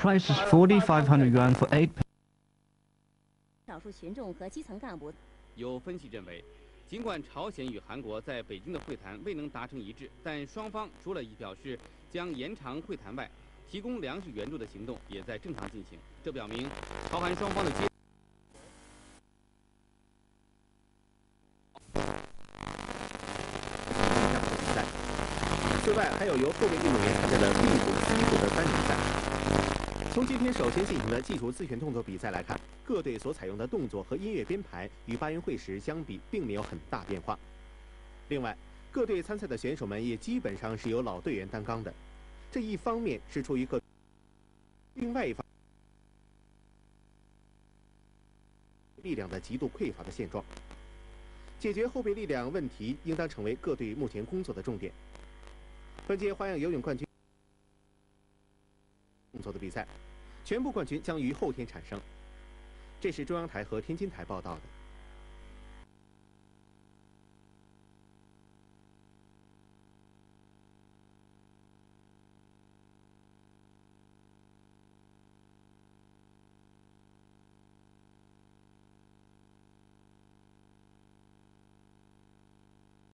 Price is 4,500 yuan for 8. 少数群众和基层干部。 有分析认为，尽管朝鲜与韩国在北京的会谈未能达成一致，但双方除了表示将延长会谈外，提供粮食援助的行动也在正常进行。这表明，朝韩双方的此外，还有由后备运动员参加的地主、西主的3人赛。从今天首先进行的技术自选动作比赛来看，各队所采用的动作和音乐编排与巴运会时相比，并没有很大变化。另外，各队参赛的选手们也基本上是由老队员担纲的。这一方面是出于各，另外一方力量的极度匮乏的现状。解决后备力量问题，应当成为各队目前工作的重点。本届花样游泳冠军动作的比赛，全部冠军将于后天产生。这是中央台和天津台报道的。